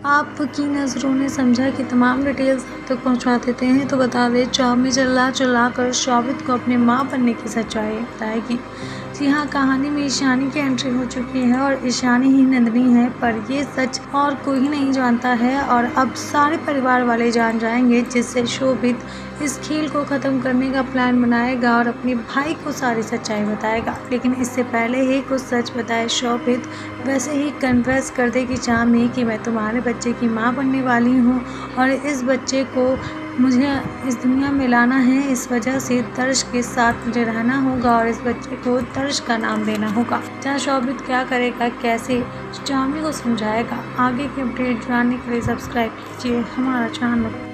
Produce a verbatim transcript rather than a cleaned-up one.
आपकी नज़रों ने समझा कि तमाम डिटेल्स आप तक पहुंचा देते हैं। तो बता दें, चामी चिल्ला चिल्ला कर शोभित को अपने मां बनने की सच्चाई बताएगी। जी हाँ, कहानी में ईशानी की एंट्री हो चुकी है और ईशानी ही नंदिनी है, पर ये सच और कोई नहीं जानता है और अब सारे परिवार वाले जान जाएंगे, जिससे शोभित इस खेल को ख़त्म करने का प्लान बनाएगा और अपने भाई को सारी सच्चाई बताएगा। लेकिन इससे पहले ही कुछ सच बताए शोभित वैसे ही कन्फेस कर दे कि चामी कि मैं तुम्हारे बच्चे की माँ बनने वाली हूँ और इस बच्चे को मुझे इस दुनिया में लाना है। इस वजह से तर्श के साथ मुझे रहना होगा और इस बच्चे को तर्श का नाम देना होगा। जहाँ शोभित क्या करेगा, कैसे चामी को समझाएगा, आगे की अपडेट जानने के लिए सब्सक्राइब कीजिए हमारा चैनल।